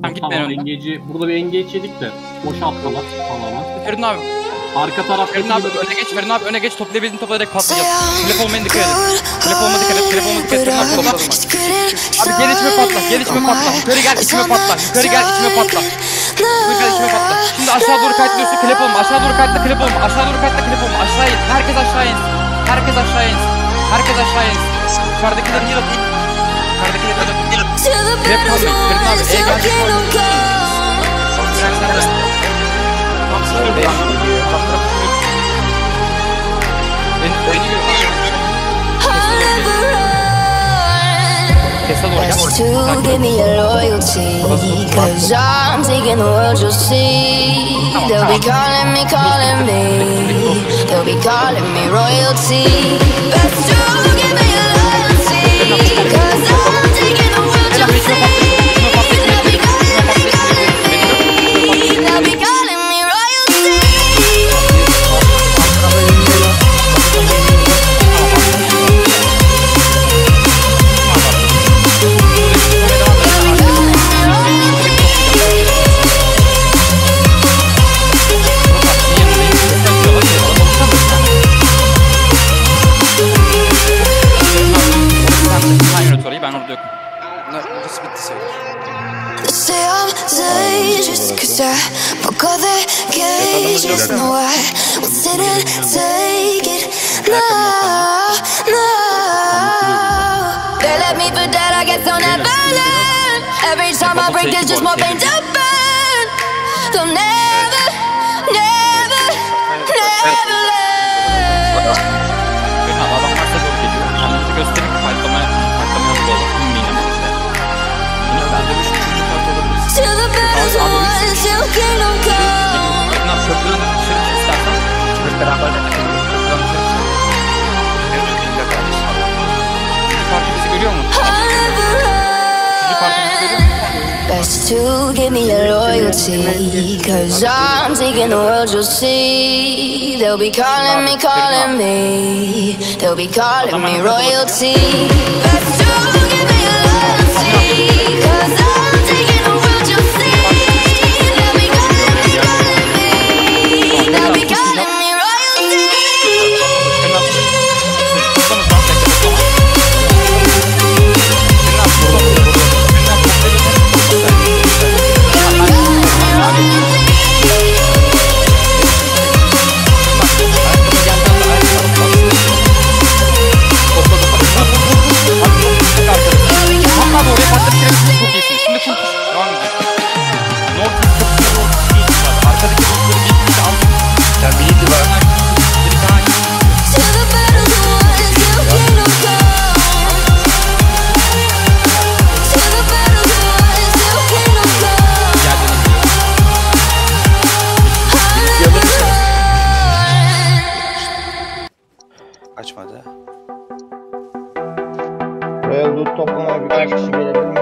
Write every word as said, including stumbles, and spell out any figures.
Tamam gitmeyin tamam, engeci, burada bir engage yedik de boşaltmalar tamamen. Feridun abi. Arka tarafta Feridun abi öne geç, Feridun abi öne geç, toplayabildiğin topla direkt patlayacağız. Klep olmayın dikkat edin. Klep olma dikkat et, klep olma dikkat et. Feridun abi topla. Abi gel içime patla, gel içime patla. Yukarı gel içime patla, yukarı gel içime patla. Yukarı gel içime patla. Şimdi aşağı doğru kayıtlıyorsun, klep olma. Aşağı doğru kayıtla, klep olma. Aşağı doğru kayıtla, klep olma. Aşağı in. Herkes aşağı in. Herkes aşağı in. Herkes aşağı in. Yukarıdakileri heal at. Yukarıdakileri heal at. Klep kalmayın. Feridun abi E gel içime patla. Tam sınır değil. Beni beni görüyor. Best to give me your loyalty, cause I'm taking the world, you'll see. They'll be calling me, calling me. They'll be calling me royalty. Best to give me your loyalty, cause I'm taking the world, you'll see. They'll be calling me, calling me. They'll be calling me royalty. Ben orada yokum. Burası bitti sayılır. Say I'm dangerous, cause I broke all the cages. No, I won't sit and take it. No, no. They left me for dead, I guess I'll never learn. Every time I break, there's just more pain to burn. They'll never, never, never learn. Adam varsa zor geliyor. Anlamızı gösterip fightlamaya fightlamaya hazır olur. Bilmiyorum işte. Yine ben de şu üçüncü part olabiliriz. Till the battle's won, till kingdom come. Bundan köprüden dışarı çık istersen. Hep beraber de köprüden dışarı çık. Üçüncü parti bizi görüyor mu? Üçüncü parti bizi görüyor mu? Best to give me your loyalty, cause I'm taking the world, you'll see. They'll be calling me, calling me. They'll be calling me royalty. Best to give me your loyalty, cause I'm taking the world, you'll see. They'll be calling me, calling me. They'll be calling me royalty. Buraya loot toplamaya birkaç kişi gelebilir mi?